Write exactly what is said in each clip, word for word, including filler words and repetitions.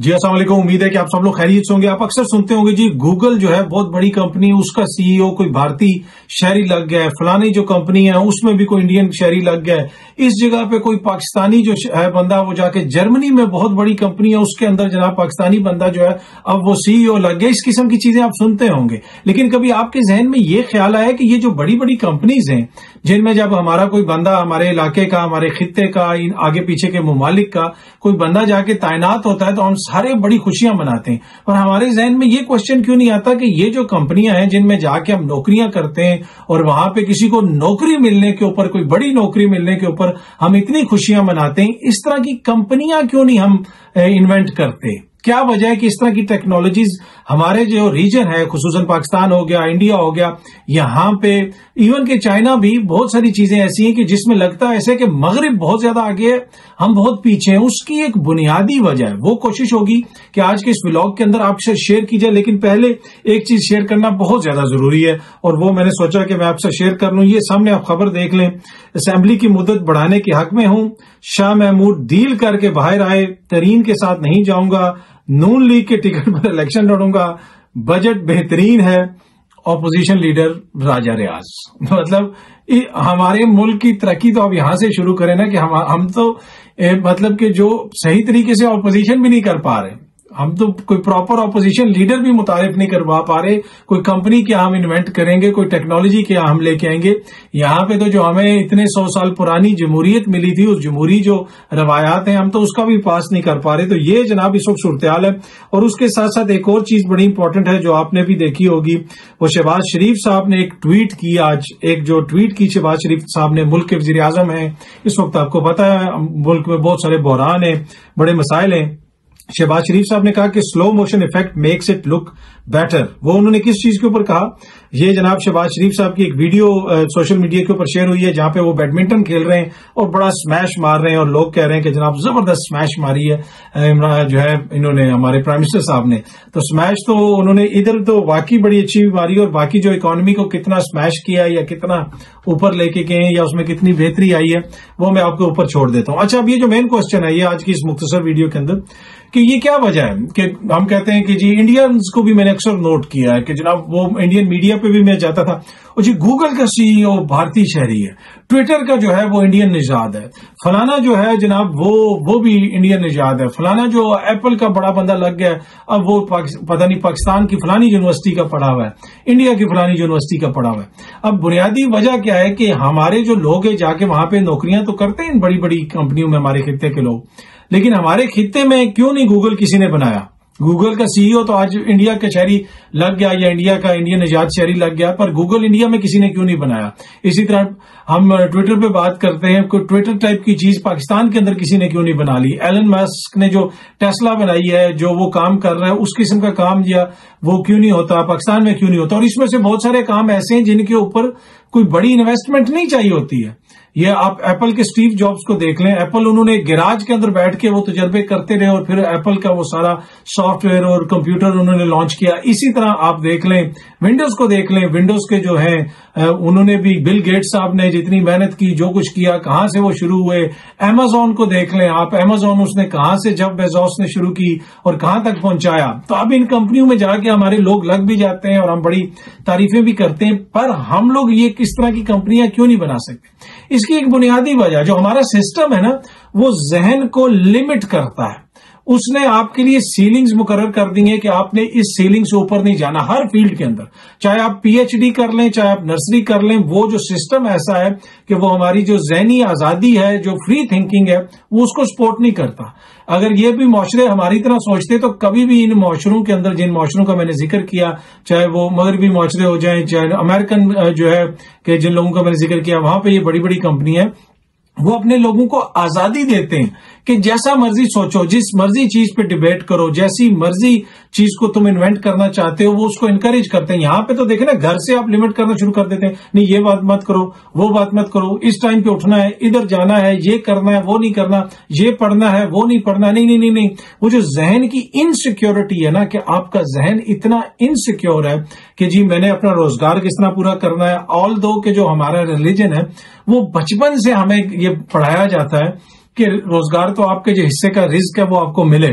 جی السلام علیکم، امید ہے کہ آپ سب لوگ خیریت سے ہوں گے۔ آپ اکثر سنتے ہوں گے جی گوگل جو ہے بہت بڑی کمپنی، اس کا سی ای او کوئی بھارتی شہری لگ گیا ہے، فلانی جو کمپنی ہے اس میں بھی کوئی انڈین شہری لگ گیا ہے، اس جگہ پہ کوئی پاکستانی جو ہے بندہ وہ جا کے جرمنی میں بہت بڑی کمپنی ہے اس کے اندر جناب پاکستانی بندہ جو ہے اب وہ سی ای او لگ گیا۔ اس قسم کی چیزیں آپ سنتے ہوں گے، لیکن کبھی آپ کے ذہن میں یہ خیال آیا کہ یہ جو بڑی بڑی کمپنیز ہیں جن میں جب ہمارا کوئی بندہ ہمارے علاقے کا، ہمارے خطے کا، آگے پیچھے کے ممالک کا کوئی بندہ جا کے تعینات ہوتا ہے تو ہم سارے بڑی خوشیاں مناتے ہیں، اور ہمارے ذہن میں یہ کوشچن کیوں نہیں آتا کہ یہ جو کمپنیاں ہیں جن میں جا کے ہم نوکریاں کرتے ہیں اور وہاں پہ کسی کو نوکری ملنے کے اوپر، کوئی بڑی نوکری ملنے کے اوپر ہم اتنی خوشیاں مناتے ہیں، اس طرح کی کمپنیاں کیوں نہیں ہم انوینٹ کرتے؟ کیا وجہ ہے کہ اس طرح کی ٹیکنالوجیز ہمارے جو ریجن ہے، خصوصاً پاکستان ہو گیا، انڈیا ہو گیا، یہاں پہ ایون کہ چائنا بھی بہت ساری چیزیں ایسی ہیں کہ جس میں لگتا ہے ایسے کہ مغرب بہت زیادہ آگے ہے، ہم بہت پیچھے ہیں۔ اس کی ایک بنیادی وجہ ہے، وہ کوشش ہوگی کہ آج کے اس ولاگ کے اندر آپ سے شیئر کی جائے، لیکن پہلے ایک چیز شیئر کرنا بہت زیادہ ضروری ہے، اور وہ میں نے سوچا کہ میں آپ سے شیئر کر لوں۔ یہ سامنے آپ خبر دیکھ لیں، اسمبلی کی مدت بڑھانے کے حق میں ہوں، شاہ محمود ڈیل کر کے باہر آئے، ترین کے ساتھ نہیں جاؤں گا، نون لیگ کے ٹکٹ پر الیکشن لڑوں گا، بجٹ بہترین ہے، اپوزیشن لیڈر راجہ ریاض۔ مطلب ہمارے ملک کی ترقی تو اب یہاں سے شروع کریں نا کہ ہم ہم تو مطلب کہ جو صحیح طریقے سے اپوزیشن بھی نہیں کر پا رہے، ہم تو کوئی پراپر اپوزیشن لیڈر بھی متعارف نہیں کروا پا رہے، کوئی کمپنی کیا ہم انوینٹ کریں گے، کوئی ٹیکنالوجی کیا ہم لے کے آئیں گے۔ یہاں پہ تو جو ہمیں اتنے سو سال پرانی جمہوریت ملی تھی، اس جمہوری جو روایات ہیں ہم تو اس کا بھی پاس نہیں کر پا رہے۔ تو یہ جناب اس وقت صورتحال ہے، اور اس کے ساتھ ساتھ ایک اور چیز بڑی امپورٹنٹ ہے جو آپ نے بھی دیکھی ہوگی، وہ شہباز شریف صاحب نے ایک ٹویٹ کی آج، ایک جو ٹویٹ کی شہباز شریف صاحب نے، ملک کے وزیر اعظم ہیں اس وقت، آپ کو پتا ہے ملک میں بہت سارے بحران ہیں، بڑے مسائل ہیں۔ شہباز شریف صاحب نے کہا کہ slow motion effect makes it look better. وہ انہوں نے کس چیز کے اوپر کہا؟ یہ جناب شہباز شریف صاحب کی ایک ویڈیو سوشل میڈیا کے اوپر شیئر ہوئی ہے جہاں پہ وہ بیڈمنٹن کھیل رہے ہیں اور بڑا سمیش مار رہے ہیں، اور لوگ کہہ رہے ہیں کہ جناب زبردست سمیش ماری ہے عمران جو ہے انہوں نے، ہمارے پرائم منسٹر صاحب نے۔ تو سمیش تو انہوں نے ادھر تو واقعی بڑی اچھی ماری، اور باقی جو اکانومی کو کتنا سمیش کیا یا کتنا اوپر لے کے گئے یا اس میں کتنی بہتری آئی ہے وہ میں آپ کے اوپر چھوڑ دیتا ہوں۔ اچھا، اب یہ جو مین کوشچن ہے یہ آج کی اس مختصر ویڈیو کے اندر کہ یہ کیا وجہ ہے کہ ہم کہتے ہیں کہ جی انڈینز کو بھی میں نے اکثر نوٹ کیا ہے کہ جناب وہ انڈین میڈیا پہ بھی میں جاتا تھا، اور جی گوگل کا سی ای او بھارتی شہری ہے، ٹویٹر کا جو ہے وہ انڈین نژاد ہے، فلانا جو ہے جناب وہ وہ بھی انڈین نژاد ہے، فلانا جو ایپل کا بڑا بندہ لگ گیا اب وہ پتہ نہیں پاکستان کی فلانی یونیورسٹی کا پڑھا ہوا ہے، انڈیا کی فلانی یونیورسٹی کا پڑھا ہوا ہے۔ اب بنیادی وجہ کیا ہے کہ ہمارے جو لوگ ہیں جا کے وہاں پہ نوکریاں تو کرتے ہیں بڑی بڑی کمپنیوں میں ہمارے خطے کے لوگ، لیکن ہمارے خطے میں کیوں نہیں گوگل کسی نے بنایا؟ گوگل کا سی ای او تو آج انڈیا کا شہری لگ گیا یا انڈیا کا انڈین نژاد شہری لگ گیا، پر گوگل انڈیا میں کسی نے کیوں نہیں بنایا؟ اسی طرح ہم ٹویٹر پہ بات کرتے ہیں، کوئی ٹویٹر ٹائپ کی چیز پاکستان کے اندر کسی نے کیوں نہیں بنا لی؟ ایلن مسک نے جو ٹیسلا بنائی ہے، جو وہ کام کر رہا ہے، اس قسم کا کام یا وہ کیوں نہیں ہوتا پاکستان میں، کیوں نہیں ہوتا؟ اور اس میں سے بہت سارے کام ایسے ہیں جن کے اوپر کوئی بڑی انویسٹمنٹ نہیں چاہیے ہوتی ہے۔ یہ آپ ایپل کے اسٹیو جابز کو دیکھ لیں، ایپل انہوں نے گیراج کے اندر بیٹھ کے وہ تجربے کرتے رہے اور پھر ایپل کا وہ سارا سافٹ ویئر اور کمپیوٹر انہوں نے لانچ کیا۔ اسی طرح آپ دیکھ لیں ونڈوز کو دیکھ لیں، ونڈوز کے جو ہیں انہوں نے بھی، بل گیٹس صاحب نے جتنی محنت کی، جو کچھ کیا، کہاں سے وہ شروع ہوئے۔ امیزون کو دیکھ لیں آپ، امیزون اس نے کہاں سے جب بیزوس نے شروع کی اور کہاں تک پہنچایا۔ تو اب ان کمپنیوں میں جا کے ہمارے لوگ لگ بھی جاتے ہیں اور ہم بڑی تعریفیں بھی کرتے ہیں، پر ہم لوگ یہ کس طرح کی کمپنیاں کیوں نہیں بنا سکتے؟ اس کی ایک بنیادی وجہ، جو ہمارا سسٹم ہے نا وہ ذہن کو لمٹ کرتا ہے، اس نے آپ کے لیے سیلنگز مقرر کر دی ہیں کہ آپ نے اس سیلنگ سے اوپر نہیں جانا ہر فیلڈ کے اندر، چاہے آپ پی ایچ ڈی کر لیں، چاہے آپ نرسری کر لیں۔ وہ جو سسٹم ایسا ہے کہ وہ ہماری جو ذہنی آزادی ہے، جو فری تھنکنگ ہے، وہ اس کو سپورٹ نہیں کرتا۔ اگر یہ بھی معاشرے ہماری طرح سوچتے تو کبھی بھی ان معاشروں کے اندر، جن معاشروں کا میں نے ذکر کیا، چاہے وہ مغربی معاشرے ہو جائیں، چاہے امریکن جو ہے کہ جن لوگوں کا میں نے ذکر کیا، وہاں پہ یہ بڑی بڑی کمپنی ہیں، وہ اپنے لوگوں کو آزادی دیتے ہیں کہ جیسا مرضی سوچو، جس مرضی چیز پہ ڈیبیٹ کرو، جیسی مرضی چیز کو تم انوینٹ کرنا چاہتے ہو وہ اس کو انکریج کرتے ہیں۔ یہاں پہ تو دیکھیں نا، گھر سے آپ لمٹ کرنا شروع کر دیتے ہیں، نہیں یہ بات مت کرو، وہ بات مت کرو، اس ٹائم پہ اٹھنا ہے، ادھر جانا ہے، یہ کرنا ہے، وہ نہیں کرنا، یہ پڑھنا ہے، وہ نہیں پڑھنا، نہیں نہیں نہیں نہیں۔ وہ جو ذہن کی انسیکیورٹی ہے نا، کہ آپ کا ذہن اتنا انسیکیور ہے کہ جی میں نے اپنا روزگار کس طرح پورا کرنا ہے، آل دو کہ جو ہمارا ریلیجن ہے وہ بچپن سے ہمیں یہ پڑھایا جاتا ہے کہ روزگار تو آپ کے جو حصے کا رزق ہے وہ آپ کو ملے گا،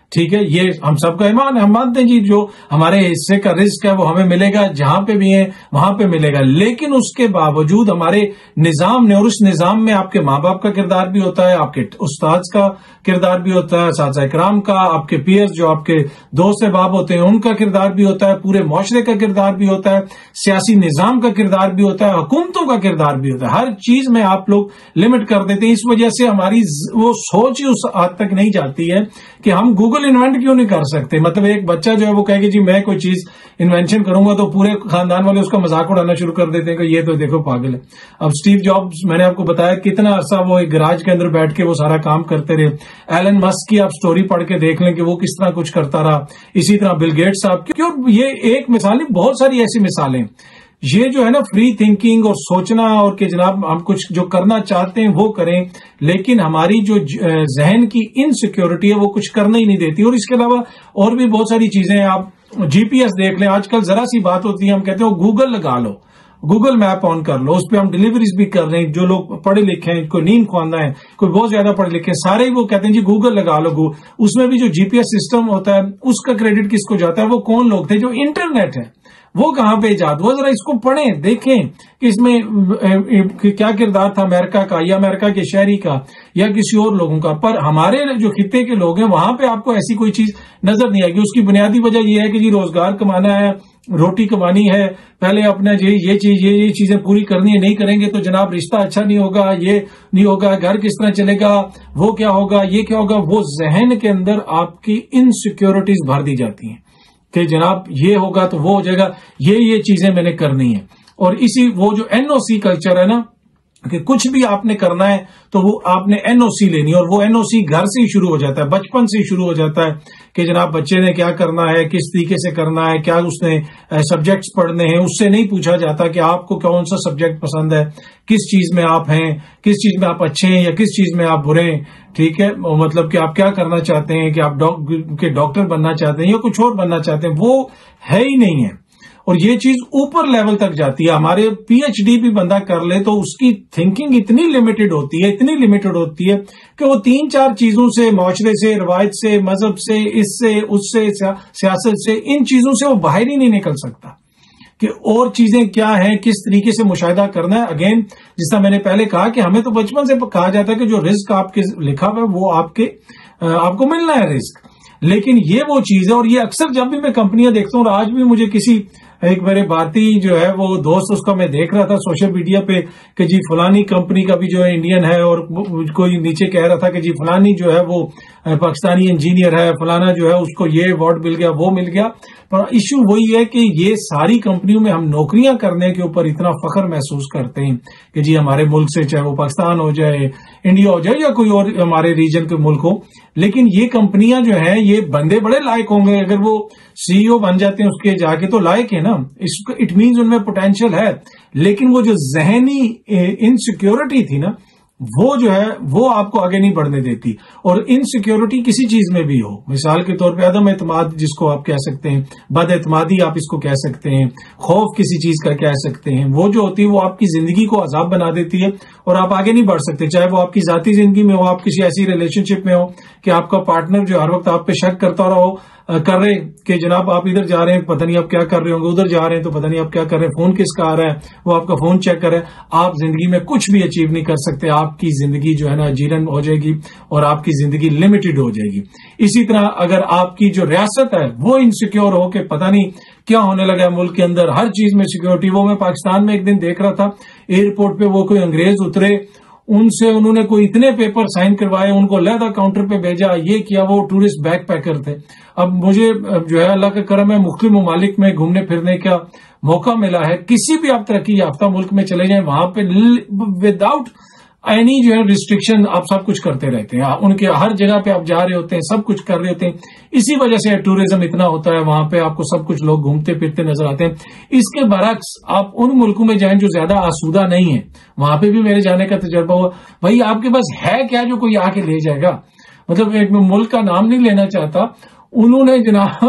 ٹھیک ہے، یہ ہم سب کا ایمان ہے، ہم مانتے ہیں جی جو ہمارے حصے کا رزق ہے وہ ہمیں ملے گا، جہاں پہ بھی ہے وہاں پہ ملے گا، لیکن اس کے باوجود ہمارے نظام نے، اور اس نظام میں آپ کے ماں باپ کا کردار بھی ہوتا ہے، آپ کے استاد کا کردار بھی ہوتا ہے، اساتذہ کرام کا، آپ کے پیئرز جو آپ کے دوست احباب ہوتے ہیں ان کا کردار بھی ہوتا ہے، پورے معاشرے کا کردار بھی ہوتا ہے، سیاسی نظام کا کردار بھی ہوتا ہے، حکومتوں کا کردار بھی ہوتا ہے، ہر چیز میں آپ لوگ لمٹ کر دیتے ہیں۔ اس وجہ سے ہماری وہ سوچ ہی اس حد تک نہیں جاتی ہے کہ ہم گوگل انوینٹ کیوں نہیں کر سکتے۔ مطلب ایک بچہ جو ہے وہ کہے کہ جی میں کوئی چیز انوینشن کروں گا تو پورے خاندان والے اس کا مذاق اڑانا شروع کر دیتے ہیں کہ یہ تو دیکھو پاگل ہے۔ اب اسٹیو جابز میں نے آپ کو بتایا کتنا عرصہ وہ ایک گراج کے اندر بیٹھ کے وہ سارا کام کرتے رہے، ایلن مسک کی آپ سٹوری پڑھ کے دیکھ لیں کہ وہ کس طرح کچھ کرتا رہا، اسی طرح بل گیٹس صاحب کی، اور یہ ایک مثال نہیں، بہت ساری ایسی مثالیں۔ یہ جو ہے نا فری تھنکنگ اور سوچنا اور کہ جناب ہم کچھ جو کرنا چاہتے ہیں وہ کریں، لیکن ہماری جو ذہن کی انسیکیورٹی ہے وہ کچھ کرنا ہی نہیں دیتی۔ اور اس کے علاوہ اور بھی بہت ساری چیزیں ہیں، آپ جی پی ایس دیکھ لیں، آج کل ذرا سی بات ہوتی ہے ہم کہتے ہیں گوگل لگا لو، گوگل میپ آن کر لو، اس پہ ہم ڈیلیوریز بھی کر رہے ہیں، جو لوگ پڑھے لکھے ہیں، کوئی نیند خواندہ ہے، کوئی بہت زیادہ پڑھے لکھے ہیں، سارے ہی وہ کہتے ہیں جی گوگل لگا لو۔ اس میں بھی جو جی پی ایس سسٹم ہوتا ہے اس کا کریڈٹ کس کو جاتا ہے؟ وہ کون لوگ تھے؟ جو انٹرنیٹ ہے وہ کہاں پہ ایجاد ہوا؟ ذرا اس کو پڑھیں، دیکھیں کہ اس میں کیا کردار تھا امریکہ کا یا امریکہ کے شہری کا یا کسی اور لوگوں کا۔ پر ہمارے جو خطے کے لوگ ہیں وہاں پہ آپ کو ایسی کوئی چیز نظر نہیں آئے گی۔ اس کی بنیادی وجہ یہ ہے کہ جی روزگار کمانا ہے، روٹی کمانی ہے، پہلے اپنا جی یہ چیز یہ یہ چیزیں پوری کرنی ہے، نہیں کریں گے تو جناب رشتہ اچھا نہیں ہوگا، یہ نہیں ہوگا، گھر کس طرح چلے گا، وہ کیا ہوگا، یہ کیا ہوگا۔ وہ ذہن کے اندر آپ کی انسیکیورٹیز بھر دی جاتی ہیں کہ جناب یہ ہوگا تو وہ ہو جائے گا، یہ یہ چیزیں میں نے کرنی ہے۔ اور اسی وہ جو این او سی کلچر ہے نا کہ کچھ بھی آپ نے کرنا ہے تو وہ آپ نے این او سی لینی ہے، اور وہ این او سی گھر سے ہی شروع ہو جاتا ہے، بچپن سے ہی شروع ہو جاتا ہے کہ جناب بچے نے کیا کرنا ہے، کس طریقے سے کرنا ہے، کیا اس نے سبجیکٹس پڑھنے ہیں۔ اس سے نہیں پوچھا جاتا کہ آپ کو کون سا سبجیکٹ پسند ہے، کس چیز میں آپ ہیں، کس چیز میں آپ اچھے ہیں یا کس چیز میں آپ برے ہیں، ٹھیک ہے، مطلب کہ آپ کیا کرنا چاہتے ہیں، کہ آپ ڈاکٹر بننا چاہتے ہیں یا کچھ اور بننا چاہتے ہیں، وہ ہے ہی نہیں ہے۔ اور یہ چیز اوپر لیول تک جاتی ہے، ہمارے پی ایچ ڈی بھی بندہ کر لے تو اس کی تھنکنگ اتنی لمیٹڈ ہوتی ہے، اتنی لمیٹڈ ہوتی ہے کہ وہ تین چار چیزوں سے، معاشرے سے، روایت سے، مذہب سے، اس سے اس سے سیاست سے، ان چیزوں سے وہ باہر ہی نہیں نکل سکتا کہ اور چیزیں کیا ہیں، کس طریقے سے مشاہدہ کرنا ہے۔ اگین جس طرح میں نے پہلے کہا کہ ہمیں تو بچپن سے کہا جاتا ہے کہ جو رزق آپ کے لکھا ہوا ہے وہ آپ کے آپ کو ملنا ہے رزق، لیکن یہ وہ چیز ہے۔ اور یہ اکثر جب بھی میں کمپنیاں دیکھتا ہوں، اور آج بھی مجھے کسی ایک میرے بھارتی جو ہے وہ دوست، اس کا میں دیکھ رہا تھا سوشل میڈیا پہ کہ جی فلانی کمپنی کا بھی جو ہے انڈین ہے، اور کوئی نیچے کہہ رہا تھا کہ جی فلانی جو ہے وہ پاکستانی انجینئر ہے، فلانا جو ہے اس کو یہ ایوارڈ مل گیا، وہ مل گیا۔ پر ایشو وہی ہے کہ یہ ساری کمپنیوں میں ہم نوکریاں کرنے کے اوپر اتنا فخر محسوس کرتے ہیں کہ جی ہمارے ملک سے، چاہے وہ پاکستان ہو جائے، انڈیا ہو جائے یا کوئی اور ہمارے ریجن کے ملک ہو، لیکن یہ کمپنیاں جو ہیں یہ بندے بڑے لائق ہوں گے، اگر وہ سی ای او بن جاتے ہیں اس کے جا کے تو لائق ہے نا، اٹ مینز ان میں پوٹینشیل ہے، لیکن وہ جو ذہنی انسیکیورٹی تھی نا وہ جو ہے وہ آپ کو آگے نہیں بڑھنے دیتی۔ اور انسیکیورٹی کسی چیز میں بھی ہو، مثال کے طور پہ عدم اعتماد جس کو آپ کہہ سکتے ہیں، بد اعتمادی آپ اس کو کہہ سکتے ہیں، خوف کسی چیز کا کہہ سکتے ہیں، وہ جو ہوتی ہے وہ آپ کی زندگی کو عذاب بنا دیتی ہے اور آپ آگے نہیں بڑھ سکتے، چاہے وہ آپ کی ذاتی زندگی میں ہو، آپ کسی ایسی ریلیشن شپ میں ہو کہ آپ کا پارٹنر جو ہر وقت آپ پہ شک کرتا رہا ہو، کر رہے کہ جناب آپ ادھر جا رہے ہیں پتہ نہیں آپ کیا کر رہے ہوں گے، ادھر جا رہے ہیں تو پتہ نہیں آپ کیا کر رہے ہیں، فون کس کا آ رہا ہے، وہ آپ کا فون چیک کر رہے ہیں، آپ زندگی میں کچھ بھی اچیو نہیں کر سکتے، آپ کی زندگی جو ہے نا جیرن ہو جائے گی اور آپ کی زندگی لمیٹڈ ہو جائے گی۔ اسی طرح اگر آپ کی جو ریاست ہے وہ انسیکیور ہو کہ پتہ نہیں کیا ہونے لگا ہے ملک کے اندر، ہر چیز میں سیکیورٹی، وہ میں پاکستان میں ایک دن دیکھ رہا تھا ایئرپورٹ پہ وہ کوئی انگریز اترے، ان سے انہوں نے کوئی اتنے پیپر سائن کروائے، ان کو علیحدہ کاؤنٹر پہ بھیجا، یہ کیا، وہ ٹورسٹ بیک پیکر تھے۔ اب مجھے جو ہے اللہ کا کرم ہے مختلف ممالک میں گھومنے پھرنے کا موقع ملا ہے، کسی بھی آپ ترقی یافتہ ملک میں چلے جائیں وہاں پہ وداؤٹ اینی جو ہے ریسٹرکشن آپ سب کچھ کرتے رہتے ہیں، ان کے ہر جگہ پہ آپ جا رہے ہوتے ہیں، سب کچھ کر رہے ہوتے ہیں، اسی وجہ سے ٹورزم اتنا ہوتا ہے، وہاں پہ آپ کو سب کچھ لوگ گھومتے پھرتے نظر آتے ہیں۔ اس کے برعکس آپ ان ملکوں میں جائیں جو زیادہ آسودہ نہیں ہیں، وہاں پہ بھی میرے جانے کا تجربہ ہوا، بھائی آپ کے پاس ہے کیا جو کوئی آ کے لے جائے گا، مطلب ایک میں ملک کا نام نہیں لینا چاہتا، انہوں نے جناب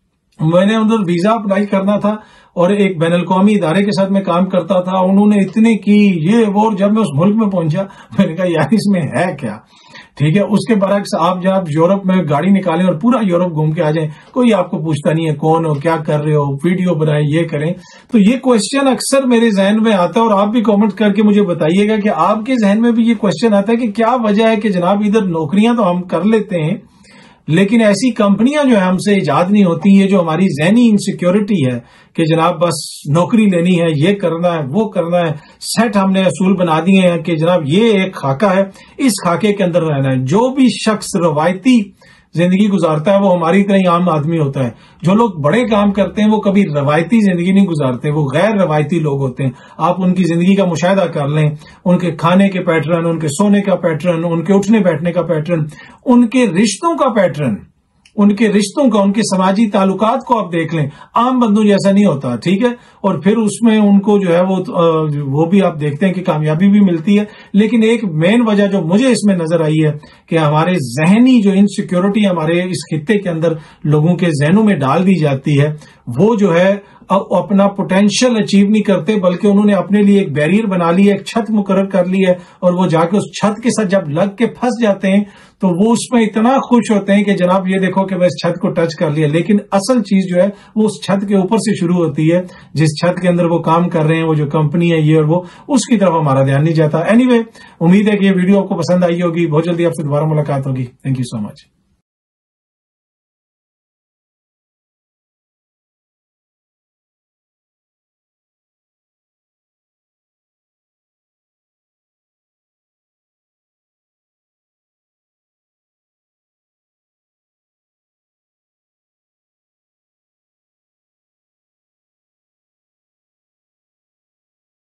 میں نے ادھر ویزا اپلائی کرنا تھا اور ایک بین الاقوامی ادارے کے ساتھ میں کام کرتا تھا، انہوں نے اتنے کی یہ وہ، جب میں اس ملک میں پہنچا میں نے کہا یار اس میں ہے کیا، ٹھیک ہے. اس کے برعکس آپ جب یورپ میں گاڑی نکالیں اور پورا یورپ گھوم کے آ جائیں, کوئی آپ کو پوچھتا نہیں ہے کون ہو, کیا کر رہے ہو, ویڈیو بنائیں, یہ کریں. تو یہ کوشچن اکثر میرے ذہن میں آتا ہے, اور آپ بھی کامنٹ کر کے مجھے بتائیے گا کہ آپ کے ذہن میں بھی یہ کوشچن آتا ہے کہ کیا وجہ ہے کہ جناب ادھر نوکریاں تو ہم کر لیتے ہیں لیکن ایسی کمپنیاں جو ہے ہم سے ایجاد نہیں ہوتی. یہ جو ہماری ذہنی انسیکیورٹی ہے کہ جناب بس نوکری لینی ہے, یہ کرنا ہے, وہ کرنا ہے, سیٹ ہم نے اصول بنا دیے ہیں کہ جناب یہ ایک خاکہ ہے, اس خاکے کے اندر رہنا ہے. جو بھی شخص روایتی زندگی گزارتا ہے وہ ہماری طرح ہی عام آدمی ہوتا ہے. جو لوگ بڑے کام کرتے ہیں وہ کبھی روایتی زندگی نہیں گزارتے, وہ غیر روایتی لوگ ہوتے ہیں. آپ ان کی زندگی کا مشاہدہ کر لیں, ان کے کھانے کے پیٹرن, ان کے سونے کا پیٹرن, ان کے اٹھنے بیٹھنے کا پیٹرن, ان کے رشتوں کا پیٹرن, ان کے رشتوں کا, ان کے سماجی تعلقات کو آپ دیکھ لیں. عام بندوں جیسا نہیں ہوتا, ٹھیک ہے. اور پھر اس میں ان کو جو ہے وہ وہ بھی آپ دیکھتے ہیں کہ کامیابی بھی ملتی ہے. لیکن ایک مین وجہ جو مجھے اس میں نظر آئی ہے کہ ہمارے ذہنی جو انسیکیورٹی ہمارے اس خطے کے اندر لوگوں کے ذہنوں میں ڈال دی جاتی ہے, وہ جو ہے اپنا پوٹینشیل اچیو نہیں کرتے بلکہ انہوں نے اپنے لیے ایک بیریئر بنا لی ہے, ایک چھت مقرر کر لی ہے, اور وہ جا کے اس چھت کے ساتھ جب لگ کے پھنس جاتے ہیں تو وہ اس میں اتنا خوش ہوتے ہیں کہ جناب یہ دیکھو کہ میں اس چھت کو ٹچ کر لیا. لیکن اصل چیز جو ہے وہ اس چھت کے اوپر سے شروع ہوتی ہے, جس چھت کے اندر وہ کام کر رہے ہیں, وہ جو کمپنی ہے یہ اور وہ, اس کی طرف ہمارا دھیان نہیں جاتا. اینی وے, امید ہے کہ یہ ویڈیو آپ کو پسند آئی ہوگی. بہت جلدی آپ سے دوبارہ ملاقات ہوگی. Thank you so much.